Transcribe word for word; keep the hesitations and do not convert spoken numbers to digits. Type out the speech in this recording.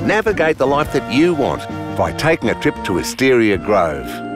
Navigate the life that you want by taking a trip to Wisteria Grove.